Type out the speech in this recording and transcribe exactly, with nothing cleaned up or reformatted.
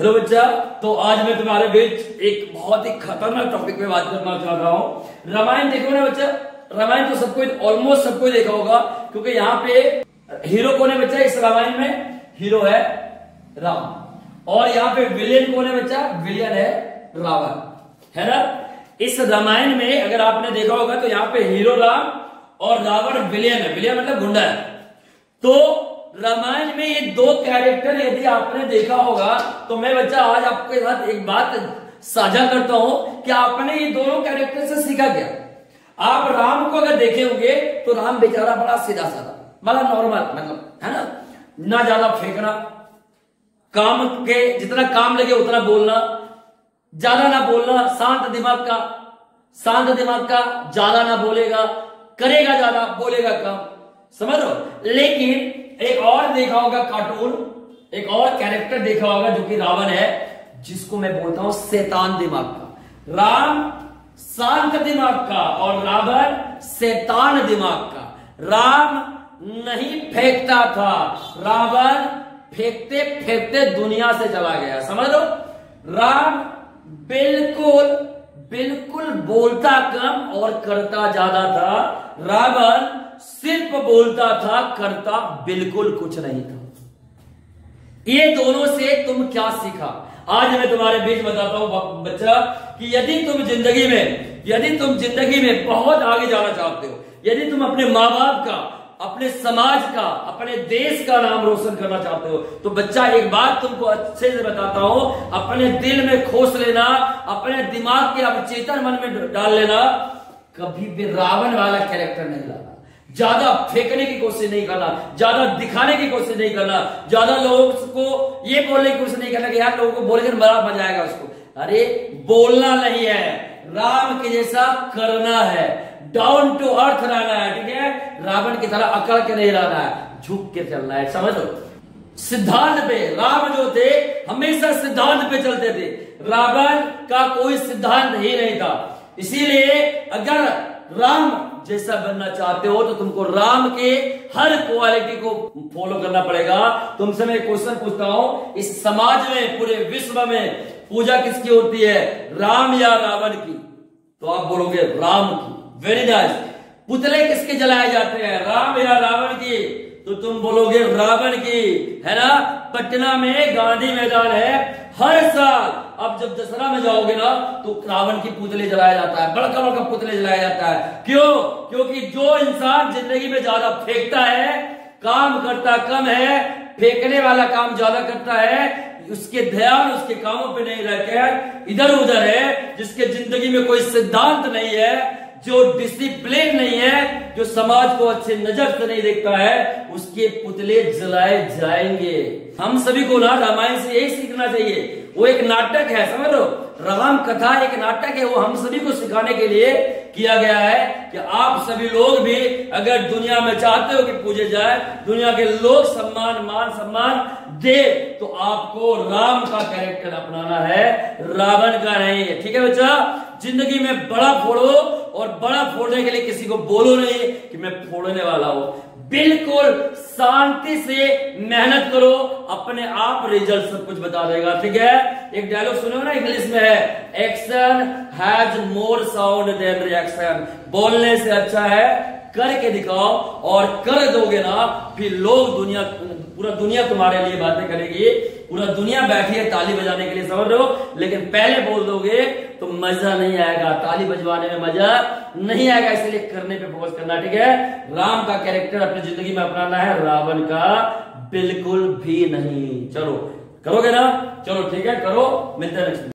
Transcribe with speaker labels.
Speaker 1: Hello बच्चा, तो आज मैं तुम्हारे बीच एक बहुत ही खतरनाक टॉपिक पे बात करना चाह रहा हूँ। रामायण देखो ना बच्चा, रामायण तो सबको ऑलमोस्ट सबको देखा होगा, क्योंकि यहाँ पे हीरो कौन है बच्चा? इस रामायण में हीरो है राम, और यहाँ पे विलेन कौन है बच्चा? विलेन है रावण, है ना। इस रामायण में अगर आपने देखा होगा तो यहाँ पे हीरो राम और रावण विलेन है। विलेन मतलब गुंडा है। तो रामायण में ये दो कैरेक्टर यदि आपने देखा होगा तो मैं बच्चा आज आपके साथ एक बात साझा करता हूं कि आपने ये दोनों कैरेक्टर से सीखा क्या। आप राम को अगर देखे होंगे तो राम बेचारा बड़ा सीधा साधा, बड़ा नॉर्मल, मतलब है ना, ना ज्यादा फेंकना, काम के जितना काम लगे उतना बोलना, ज्यादा ना बोलना, शांत दिमाग का, शांत दिमाग का, ज्यादा ना बोलेगा, करेगा ज्यादा, बोलेगा कम, समझ लो। लेकिन एक और देखा होगा कार्टून, एक और कैरेक्टर देखा होगा जो कि रावण है, जिसको मैं बोलता हूं शैतान दिमाग का। राम शांत दिमाग का और रावण शैतान दिमाग का। राम नहीं फेंकता था, रावण फेंकते फेंकते दुनिया से चला गया, समझ लो। राम बिल्कुल बिल्कुल बोलता कम और करता ज्यादा था, रावण सिर्फ बोलता था, करता बिल्कुल कुछ नहीं था। ये दोनों से तुम क्या सीखा, आज मैं तुम्हारे बीच बताता हूं बच्चा, कि यदि तुम जिंदगी में यदि तुम जिंदगी में बहुत आगे जाना चाहते हो, यदि तुम अपने माँ बाप का, अपने समाज का, अपने देश का नाम रोशन करना चाहते हो, तो बच्चा एक बात तुमको अच्छे से बताता हूं, अपने दिल में खोस लेना, अपने दिमाग के अवचेतन मन में डाल लेना, कभी भी रावण वाला कैरेक्टर नहीं लाना। ज्यादा फेंकने की कोशिश नहीं करना, ज्यादा दिखाने की कोशिश नहीं करना, ज्यादा लोगों को ये बोलने की कोशिश नहीं करना कि यार लोगों को बोलेंगे बड़ा मजा आएगा उसको। अरे बोलना नहीं है, राम के जैसा करना है, डाउन टू अर्थ रहना है, ठीक है। रावण की तरह अकड़ के नहीं रहना है, झुक के चलना है, समझ लो। सिद्धांत पे राम जो थे हमेशा सिद्धांत पे चलते थे, रावण का कोई सिद्धांत ही नहीं था। इसीलिए अगर राम जैसा बनना चाहते हो तो तुमको राम के हर क्वालिटी को फॉलो करना पड़ेगा। तुमसे मैं क्वेश्चन पूछता हूं, इस समाज में, पूरे विश्व में पूजा किसकी होती है, राम या रावण की? तो आप बोलोगे राम की, वेरी नाइस। पुतले किसके जलाए जाते हैं, राम या रावण की? तो तुम बोलोगे रावण की, है ना। पटना में गांधी मैदान है, हर साल अब जब दशहरा में जाओगे ना तो रावण की पुतले जलाया जाता है, बड़का बड़का पुतले जलाया जाता है। क्यों? क्योंकि जो इंसान जिंदगी में ज्यादा फेंकता है, काम करता कम है, फेंकने वाला काम ज्यादा करता है, उसके ध्यान उसके कामों पे नहीं रहकर इधर उधर है, जिसके जिंदगी में कोई सिद्धांत नहीं है, जो डिसिप्लिन नहीं है, जो समाज को अच्छे नजर से नहीं देखता है, उसके पुतले जलाए जाएंगे। हम सभी को ना रामायण से यही सीखना चाहिए। वो एक नाटक है, समझ लो, राम कथा एक नाटक है, वो हम सभी को सिखाने के लिए किया गया है कि आप सभी लोग भी अगर दुनिया में चाहते हो कि पूजे जाए, दुनिया के लोग सम्मान मान सम्मान दे, तो आपको राम का कैरेक्टर अपनाना है, रावण का नहीं है, ठीक है बच्चा। जिंदगी में बड़ा फोड़ो, और बड़ा फोड़ने के लिए किसी को बोलो नहीं कि मैं फोड़ने वाला हूं। बिल्कुल शांति से मेहनत करो, अपने आप रिजल्ट सब कुछ बता देगा, ठीक है। एक डायलॉग सुनो ना, इंग्लिश में है, action has more sound than reaction. बोलने से अच्छा है करके दिखाओ, और कर दोगे ना फिर लोग, दुनिया, पूरा दुनिया तुम्हारे लिए बातें करेगी, पूरा दुनिया बैठी है ताली बजाने के लिए, समझ रहे हो। लेकिन पहले बोल दोगे तो मजा नहीं आएगा, ताली बजवाने में मजा नहीं आएगा, इसलिए करने पे फोकस करना, ठीक है। राम का कैरेक्टर अपनी जिंदगी में अपनाना है, रावण का बिल्कुल भी नहीं। चलो करोगे ना, चलो ठीक है, करो, मिलते हैं नेक्स्ट।